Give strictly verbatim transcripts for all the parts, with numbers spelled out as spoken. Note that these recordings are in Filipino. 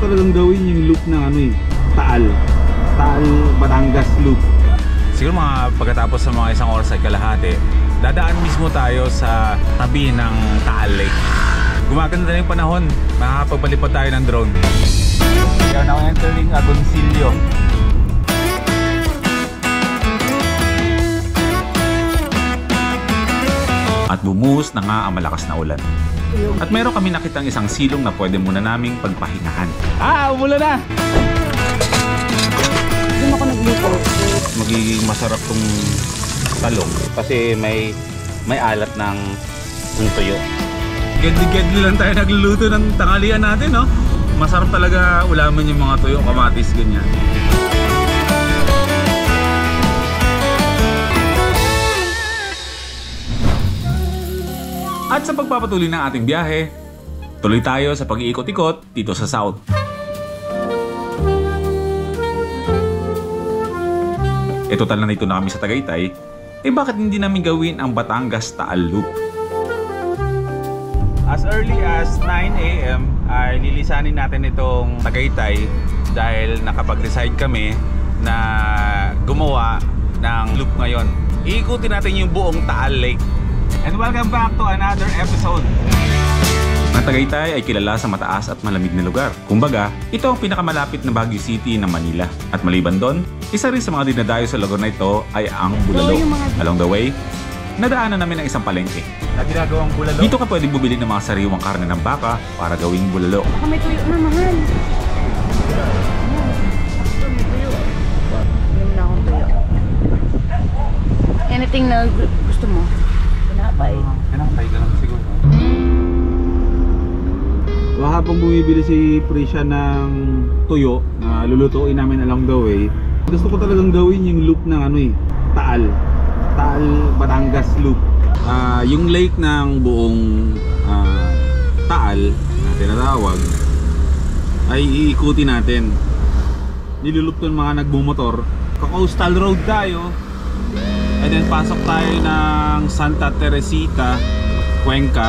talagang gawin yung loop ng ano eh, Taal. Taal, Batangas loop. Siguro mga pagkatapos sa mga isang oras ay kalahati, dadaan mismo tayo sa tabi ng Taal Lake. Gumaganda na yung panahon, makakapagpalipad tayo ng drone. We are now entering Agoncillo. At bumuhos na nga ang malakas na ulan. At meron kami nakitang isang silong na pwede muna naming pagpahingahan. Ah, umulan na! Doon ako nagluto. Magiging masarap tong talong kasi may may alat ng, ng tuyo. Gedli-gedli lang tayo nagluluto ng tanghalian natin, no? Masarap talaga ulaman yung mga tuyo, kamatis, ganyan. At sa pagpapatuloy ng ating biyahe, tuloy tayo sa pag-iikot-ikot dito sa South. E total na nito na kami sa Tagaytay, eh bakit hindi namin gawin ang Batangas Taal Loop? As early as nine A M ay lilisanin natin itong Tagaytay dahil nakapag-decide kami na gumawa ng loop ngayon. Iikutin natin yung buong Taal Lake. And welcome back to another episode. Ang Tagaytay ay kilala sa mataas at malamig na lugar. Kumbaga, ito ang pinakamalapit na Baguio City ng Manila. At maliban doon, isa rin sa mga dinadayo sa lugar na ito ay ang Bulalo. Along the way, nadaanan namin ang isang palengke. Na ginagawang bulalo. Dito ka pwede bumili ng mga sariwang karne ng baka para gawing bulalo. Baka may tuyo na, mahal. Basta may tuyo. Inom na akong tuyo. Anything na gusto mo? Pinapay. Pinapay ka lang siguro. So habang bumibili si Prisha ng tuyo na lulutuin namin along the way, gusto ko talagang gawin yung loop ng ano eh, Taal. Taal, Batangas loop. Uh, yung lake ng buong uh, Taal na tinatawag ay iikutin natin. Nilulup ng mga nagbumotor. Coastal road tayo. And then pasok tayo ng Santa Teresita, Cuenca,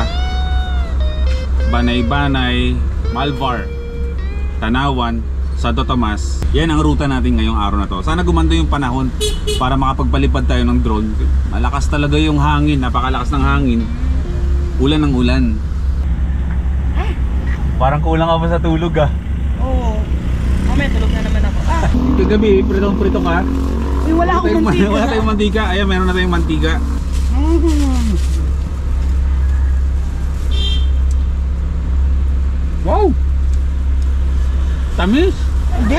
Banay-Banay, Malvar, Tanawan, Santo Tomas. Yan ang ruta natin ngayong araw na to. Sana gumanda yung panahon para makapagpalipad tayo ng drone. Malakas talaga yung hangin, napakalakas ng hangin. Ulan ng ulan. Parang kulang ka pa sa tulog ah. Oo. Mamaya tulog na naman ako. Ah! Kagabi, pritong-prito ka. Uy, wala akong mantika. Wala tayong mantika. Ayan, meron na tayong mantika. Mm. Wow! Tamis! Hindi.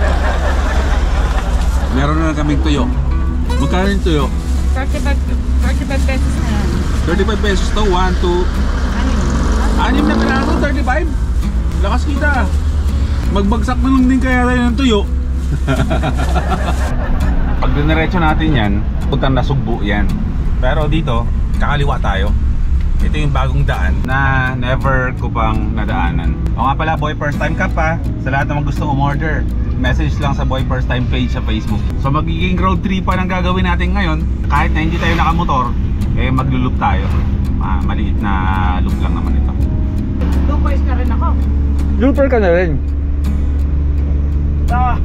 Meron na kaming tuyo. Magkano yung tuyo? thirty-five pesos na yan. thirty-five pesos to, one, two. Anim na piraso, thirty-five. Lakas kita. Magbagsak na lang din kaya tayo ng tuyo. Pag diniretso natin yan, puntang Nasugbu yan. Pero dito, kakaliwa tayo. Ito yung bagong daan na never ko pang nadaanan. O nga pala, Boy First Time ka pa. Sa lahat naman gustong umorder, message lang sa Boy First Time page sa Facebook. So magiging road trip pa ng gagawin natin ngayon. Kahit na hindi tayo nakamotor, eh maglulup tayo. Ah, maliit na loop lang naman ito. Loopers na rin ako. Looper ka na rin. Ah.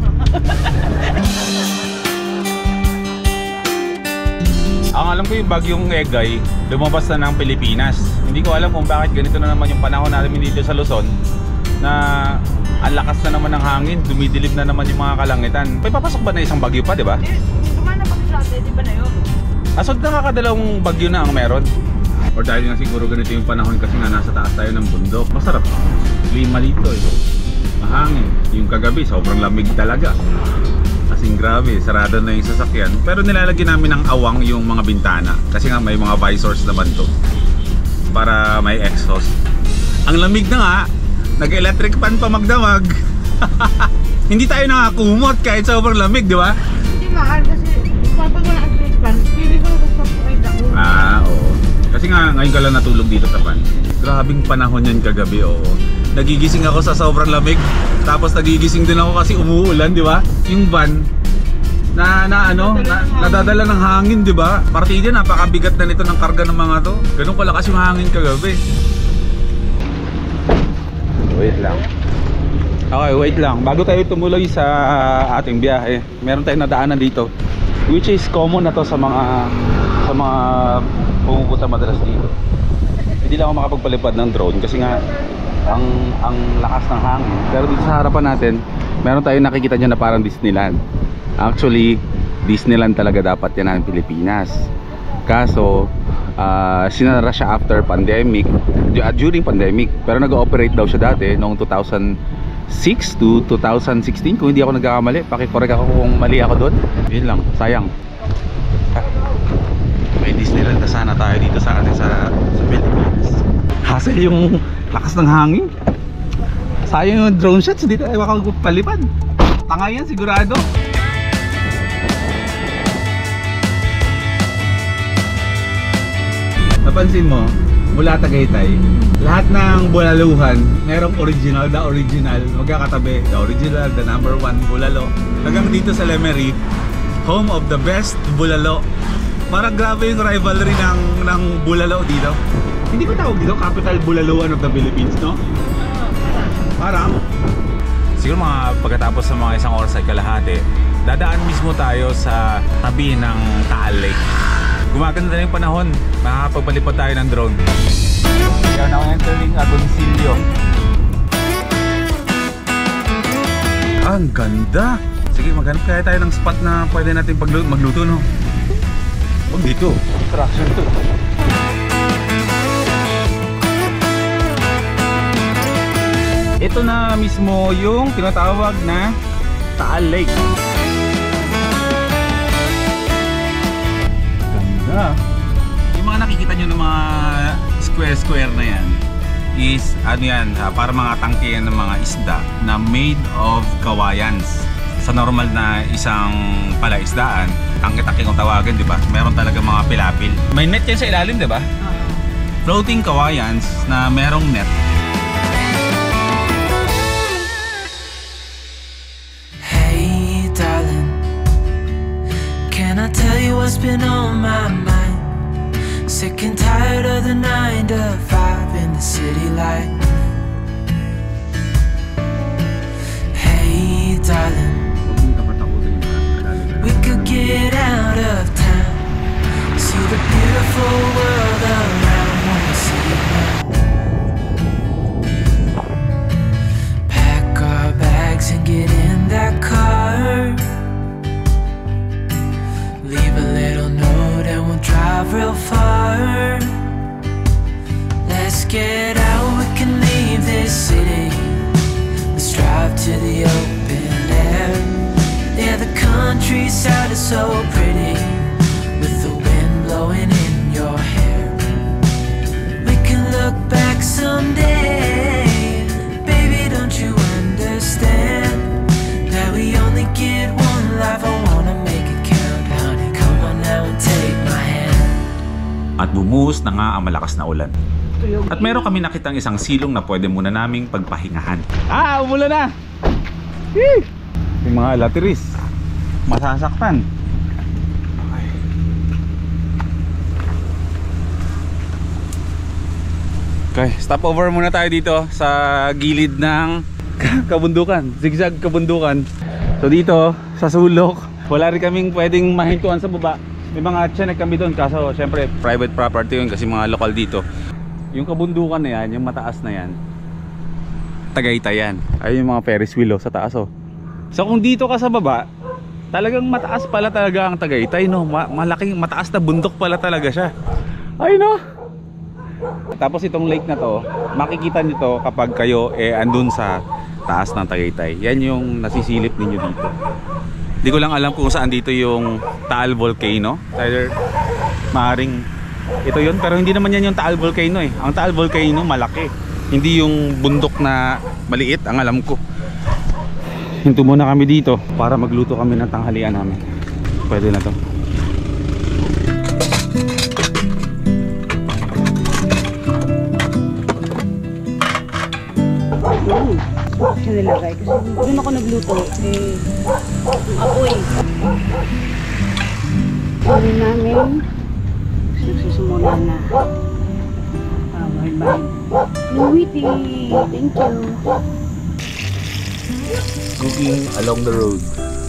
Ang alam ko yung bagyong Egay, lumabas na ng Pilipinas. Hindi ko alam kung bakit ganito na naman yung panahon natin dito sa Luzon, na ang lakas na naman ng hangin, dumidilip na naman yung mga kalangitan. May papasok ba na isang bagyo pa, di ba? Eh, kumana pa siya, di ba na yun? Asod nakakadalawang bagyo na ang meron. Or dahil nga siguro ganito yung panahon kasi nga nasa taas tayo ng bundok. Masarap. Klima dito eh. Mahangin. Yung kagabi, sobrang lamig talaga. Kasing grabe, sarado na yung sasakyan. Pero nilalagyan namin ng awang yung mga bintana. Kasi nga may mga visors naman to. Para may exhaust. Ang lamig na nga, nag-electric fan pa magdamag. Hindi tayo nakakumot kahit sobrang lamig, di ba? Hindi mahal kasi kapag wala ang electric fan, pili ko lang sa pwede ako. Ah, oo. Kasi nga ngayon ka lang natulog dito sa van. Grabing panahon yan kagabi, oo. Nagigising ako sa sobrang lamig. Tapos nagigising din ako kasi umuulan, di ba? Yung van na, na ano, na, nadadala ng hangin, di ba? Partida, napakabigat na nito ng karga ng mga to. Ganun kalakas yung hangin kagabi. Wait lang. Okay, wait lang. Bago tayo tumuloy sa ating biyahe, meron tayong nadaanan dito, which is common na to sa mga sa mga pumupunta madalas dito. Hindi lang ako makapagpalipad ng drone kasi nga ang ang lakas ng hangin. Pero dito sa harapan natin, meron tayong nakikita niyo na parang Disneyland. Actually, Disneyland talaga dapat yan ng Pilipinas. Kaso uh, sinara siya after pandemic, during pandemic. Pero nag-ooperate daw siya dati noong two thousand six to two thousand sixteen kung hindi ako nagkakamali. Pakikorek ako kung mali ako doon. Yun lang, sayang. May Disneyland na sana tayo dito sa atin sa, sa Pilipinas. Hassle yung lakas ng hangin. Sayang yung drone shots, hindi tayo makapalipad. Tanga yan sigurado. Napansin mo, mula Tagaytay, lahat ng bulaluhan, merong original, the original, magkakatabi, the original, the number one bulalo. Hanggang dito sa Lemery, home of the best bulalo. Parang grabe yung rivalry ng, ng bulalo dito. Hindi ko tawag dito, capital bulaluan of the Philippines, no? Parang Siguro mga pagkatapos sa mga isang oras ay kalahati, dadaan mismo tayo sa tabi ng Taal Lake. Gumaganda na yung panahon, makakapagpalipad tayo ng drone. We are now entering Agoncillo. ang ganda. Sige, maghanap kaya tayo ng spot na pwede natin magluto, no? Huwag dito, attraction to. Ito na mismo yung tinatawag na Taal Lake. Ganda. Yung mga nakikita nyo ng mga square-square na yan is ano yan, para mga tangke ng mga isda na made of kawayans. Sa normal na isang palaisdaan, tangke-tangke kung tawagin, di ba? Meron talaga mga pilapil. May net yan sa ilalim, di ba? Floating kawayans na merong net. Can I tell you what's been on my mind? Sick and tired of the nine to five in the city life. Hey darling, we could get out of town, see the beautiful world around, wanna see it now. Pack our bags and get in that car, leave a little note and we'll drive real far. Let's get out, we can leave this city. Let's drive to the open air. Yeah, the countryside is so pretty, with the wind blowing in your hair. We can look back someday. Baby, don't you understand that we only get one life? I wanna make it count, honey. Come on now and take my hand. At bumuhos na nga ang malakas na ulan. At meron kami nakitang isang silong na pwede muna naming pagpahingahan. Ah, umulan na! Hee! Yung mga latiris masasaktan. Okay. Okay, stop over muna tayo dito sa gilid ng kabundukan, zigzag kabundukan. So dito sa sulok, wala rin kaming pwedeng mahintuan sa baba. May mga tiyanek kami doon, kaso syempre private property yun kasi mga lokal dito. Yung kabundukan na yan, yung mataas na yan, Tagaytay yan. Ayun yung mga Ferris wheel oh, sa taas oh. So kung dito ka sa baba, talagang mataas pala talaga ang Tagaytay, no? Ma malaking mataas na bundok pala talaga siya. Ay no. Tapos itong lake na to, makikita niyo to kapag kayo eh andun sa taas ng Tagaytay. Yan yung nasisilip ninyo dito. Hindi ko lang alam kung saan dito yung Taal Volcano. Either maaring ito yun, pero hindi naman yan yung Taal Volcano eh. Ang Taal Volcano malaki, hindi yung bundok na maliit ang alam ko. Hinto muna kami dito para magluto kami ng tanghalian namin. Pwede na to. Doon. Siya nilagay. Kasi doon ako nagluto. Eh, apoy. Ano namin, nagsusumula na. Ah, bye bye. Luwiti, thank you. Cooking along the road.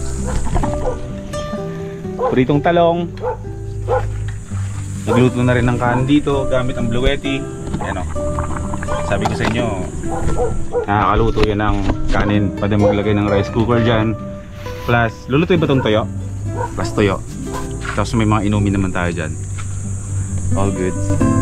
Pritong talong. Nagluto na rin ng kanin dito gamit ang bluetti. Ayan o. Sabi ko sa inyo, nakakaluto yan ng kanin. Pwede maglagay ng rice cooker dyan. Plus, lulutuin ba itong toyo? Plus toyo. Tapos may mga inumin naman tayo dyan. All good.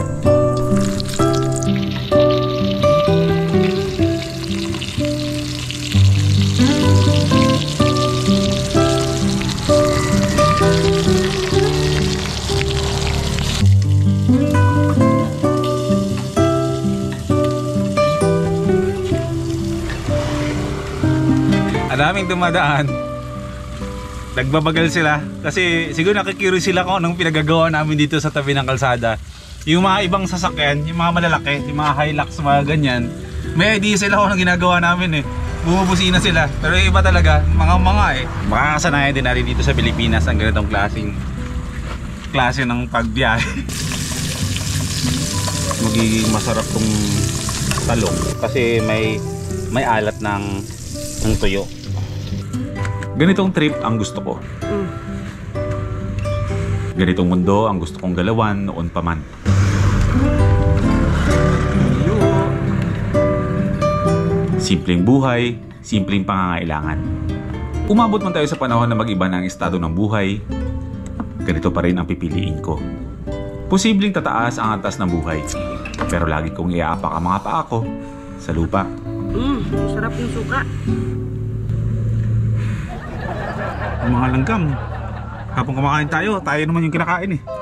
Daming dumadaan. Nagbabagal sila kasi siguro nakikurious sila kung anong pinagagawa namin dito sa tabi ng kalsada. Yung mga ibang sasakyan, yung mga malalaki, yung mga Hilux, mga ganyan, may idea sila kung anong ginagawa namin eh. Bumubusina sila. Pero yung iba talaga, mga mga eh. Makakasanayan din natin dito sa Pilipinas ang ganitong klaseng klase ng pagbiyahe. Magiging masarap tong talong kasi may may alat ng ng tuyo. Ganitong trip ang gusto ko. Mm. Ganitong mundo ang gusto kong galawan noon pa man. Simpleng buhay, simpleng pangangailangan. Umabot man tayo sa panahon na mag-iba ng estado ng buhay, ganito pa rin ang pipiliin ko. Posibleng tataas ang antas ng buhay, pero lagi kong iaapak ang mga paa ko sa lupa. Mm, sarap yung suka. Ang mga langgam, habang kumakain tayo, tayo naman yung kinakain eh.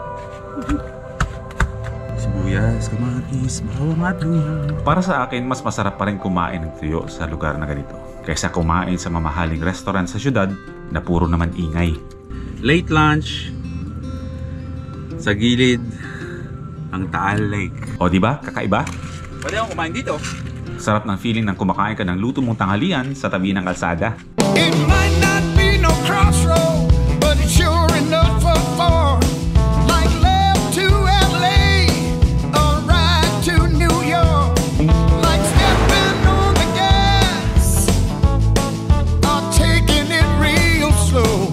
Sibuyas, kamatis, bawang at luya. Para sa akin, mas masarap pa rin kumain ng tuyo sa lugar na ganito kaysa kumain sa mamahaling restaurant sa syudad na puro naman ingay. Late lunch sa gilid ang Taal Lake. O diba, kakaiba? Pwede akong kumain dito. Sarap ng feeling ng kumakain ka ng luto mong tanghalian sa tabi ng kalsada. It might not be no crossroad, but it's sure enough for four. Like left to L A or right to New York. Like stepping on the gas or taking it real slow.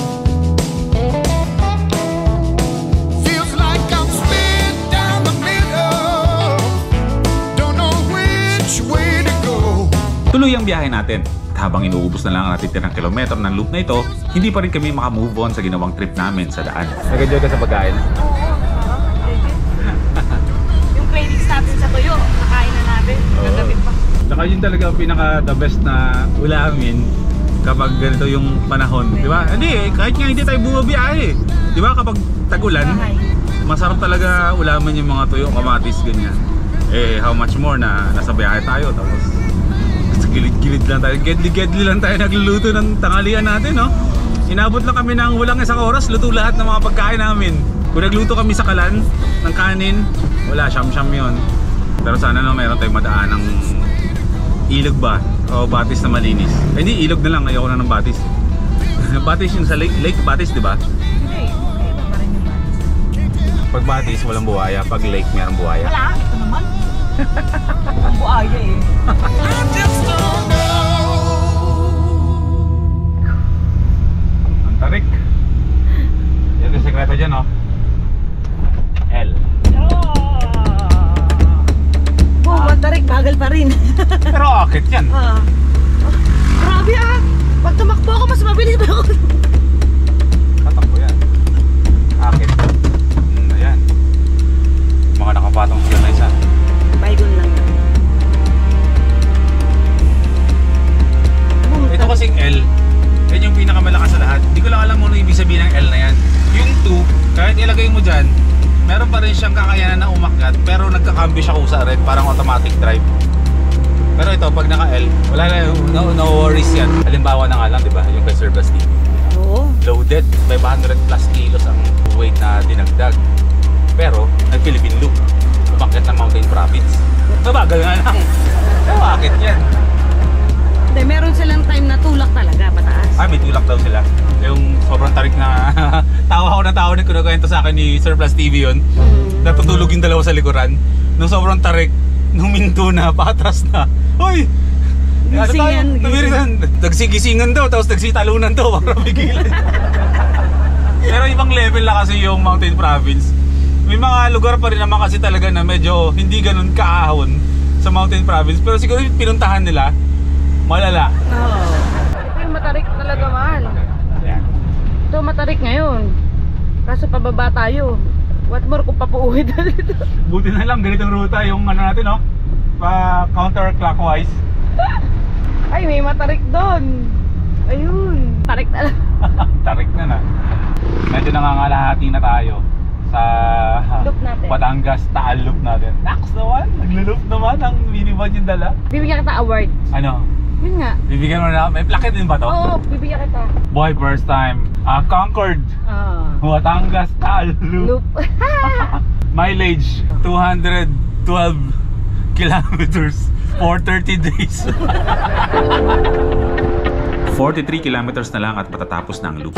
Feels like I'm spin down the middle. Don't know which way to go. Tuloy ang biyahe natin. Habang inuubos na lang ang natitirang kilometro ng loop na ito, hindi pa rin kami makamove on sa ginawang trip namin sa daan. Nag-enjoy ka sa pagkain? Yung cravings natin sa tuyo, nakain na natin. Gagawin pa. Saka yun talaga ang pinaka the best na ulamin kapag ganito yung panahon. Di ba? Hindi eh, kahit nga hindi tayo bumabiyahe. Di ba kapag tag-ulan, masarap talaga ulamin yung mga tuyo, kamatis, ganyan. Eh, how much more na nasa biyahe tayo. Tapos gilid-gilid lang tayo, gedli-gedli lang tayo nagluluto ng tanghalian natin, no? Inabot lang kami ng walang isang oras, luto lahat ng mga pagkain namin. Kung nagluto kami sa kalan ng kanin, wala, siyam-siyam yun. Pero sana no, meron tayong madaan ng ilog ba? O batis na malinis. Eh, hindi, ilog na lang, ayoko na ng batis. Batis yun sa lake, lake batis, di ba? Hindi, iba pa rin yung batis. Pag batis, walang buhaya. Pag lake, merong buhaya. Wala, ito naman. Ang buhaya eh. I just don't know. Ang tarik. Yan yung sekreto dyan, oh. L. Oh, matarik, bagal pa rin. Pero akit yan. Ah. Oh, grabe ah. Pag tumakbo ako, mas mabilis pa ako. Tatakbo yan. Akit. Hmm, ayan. Mga nakapatong sila na isa. Baygon lang. Ito kasing L, yan yung pinakamalakas sa lahat. Hindi ko lang alam mo ano ibig sabihin ng L na yan. Yung two, kahit ilagay mo dyan, meron pa rin siyang kakayanan na umakyat, pero nagkakambyo siya kusa rin, parang automatic drive. Pero ito, pag naka-L, wala na, no, no worries yan. Halimbawa na nga lang, di ba? Yung kay Sir Basti. Oo. Loaded, five hundred plus kilos ang weight na dinagdag. Pero, nag-Philippine loop. Umakyat ng Mountain Province. Mabagal nga lang. Pero akit yan. Hindi, meron silang time na tulak talaga, pataas. Ah, may tulak daw sila. Yung sobrang tarik na tawa ako na tawa na kinukwento sa akin ni Sir Plus T V yun. Mm. Natutulog yung dalawa sa likuran. Nung sobrang tarik, nung minto na, patras na. Hoy! Gisingan, Ano tayo? Tumirisan. Nagsigisingan daw, tapos nagsitalunan daw para bigilan. Pero ibang level na kasi yung Mountain Province. May mga lugar pa rin naman kasi talaga na medyo hindi ganun kaahon sa Mountain Province. Pero siguro yung pinuntahan nila, malala. Oo. Ito yung matarik talaga, man. Ayan. Ito matarik ngayon. Kaso pababa tayo. What more kung papuuwi dito? Buti na lang ganitong ruta yung ano natin, no? Pa counterclockwise. Ay, may matarik doon. Ayun. Tarik na lang. Tarik na na. Medyo nangangalahati na tayo sa Loop natin. Batangas Taal loop natin. Naks naman, naglo-loop naman ang minivan yung dala. Bibigyan kita award. Ano? Yun nga. Bibigyan mo na, may placket din ba to? Oo, bibigyan kita. Boy, first time. Uh, Concord, Ah. Batangas Taal loop. Loop. Mileage, two hundred twelve kilometers for thirty days. forty-three kilometers na lang at matatapos na ang loop.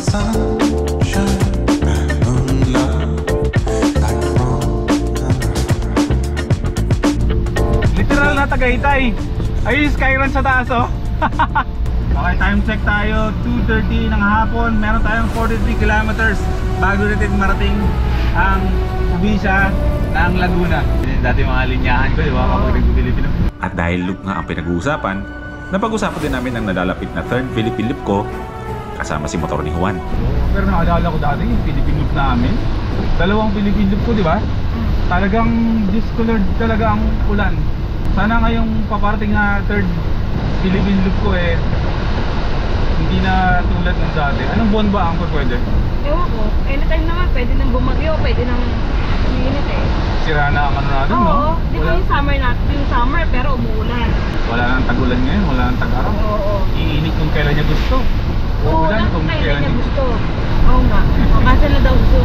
Literal na Tagaytay. Ayun yung Skyrun sa taas, oh. Okay, time check tayo, two thirty ng hapon. Meron tayong forty-three kilometers bago natin marating ang probinsya ng Laguna. Yun dati mga linyahan ko, di ba? Kapag nag-Pilipino. At dahil loop nga ang pinag-uusapan, napag-usapan din namin ang nalalapit na third Philippine loop ko kasama si motor ni Juan. Pero naalala ko dati yung Philippine loop namin. Dalawang Philippine loop ko, di ba? Talagang discolored talaga ang ulan. Sana ngayong paparating na third Philippine loop ko eh hindi na tulad ng dati. Anong buwan ba ang pwede? Ewan ko. Anytime naman, pwede nang bumagyo, pwede nang uminit eh. Sira na ang ano natin, no? Oo. Di ba yung summer natin, yung summer pero umuulan. Wala nang tag-ulan ngayon, wala nang tag-araw. Oo. Iinit kung kailan niya gusto. Oo, Uulan lang kung kailan kailan niya niya gusto. Oo nga. O, cancel na daw gusto.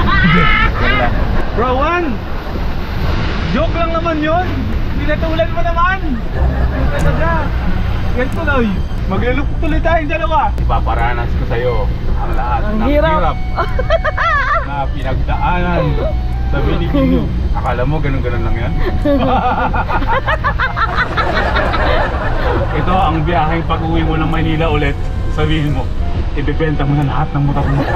Bro, Juan! Joke lang naman yun! Pinatulan mo naman! Ano talaga? Ganito daw yun. Maglulup tuloy tayong dalawa. Ipaparanas ko sa'yo ang lahat Ang ng hirap. hirap na pinagdaanan sa Pilipino. Akala mo ganun-ganun lang yan? Ito ang biyaheng pag-uwi mo ng Manila ulit. Sabihin mo, ibibenta mo na lahat ng motor mo.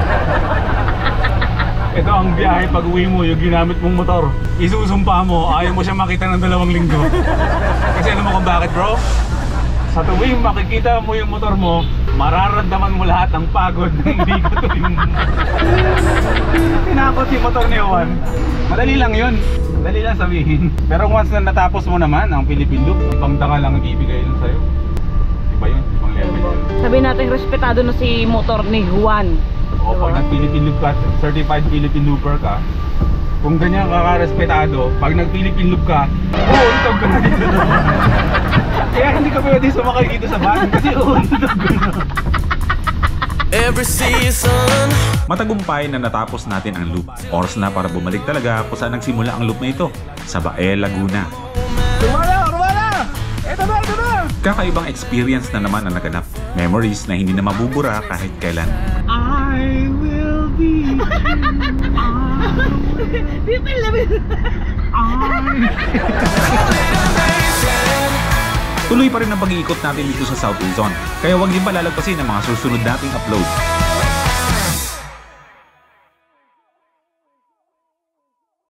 Ito ang biyahe pag uwi mo, yung ginamit mong motor. Isusumpa mo, ayaw mo siya makita ng dalawang linggo. Kasi alam mo kung bakit, bro? Sa tuwing makikita mo yung motor mo, mararamdaman mo lahat ng pagod ng ligo tuwing tinakot si motor ni Juan. Madali lang yun. Madali lang sabihin. Pero once na natapos mo naman ang Philippine loop, pangtanga lang ang ibigay nun sa'yo. Iba yun, ibang level yun. Sabi natin, respetado na si motor ni Juan. O pag nag-Philippine loop ka, certified Philippine looper ka, kung ganyan ka ka-respetado, pag nag-Philippine loop ka, uuntog ka na dito. Kaya hindi ka pwede sumakay dito sa van kasi uuntog ka na. Every season. Matagumpay na natapos natin ang loop. Oras na para bumalik talaga kung saan nagsimula ang loop na ito, sa Bae, Laguna. Rumana! Rumana! Ito na! Ito na! Kakaibang experience na naman ang naganap. Memories na hindi na mabubura kahit kailan. I will be Di ba lamin? Tuloy pa rin ang pag-iikot natin dito sa South Luzon, kaya huwag din palalagpasin ang mga susunod nating upload.